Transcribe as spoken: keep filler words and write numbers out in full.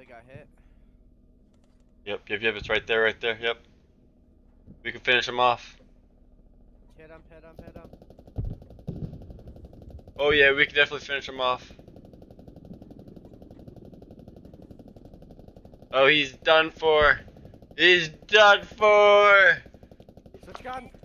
heli got hit. Yep, yep, yep. It's right there, right there. Yep. We can finish him off. Hit him, hit him, hit him. Oh yeah, we can definitely finish him off. Oh, he's done for. He's done for. Switch gun.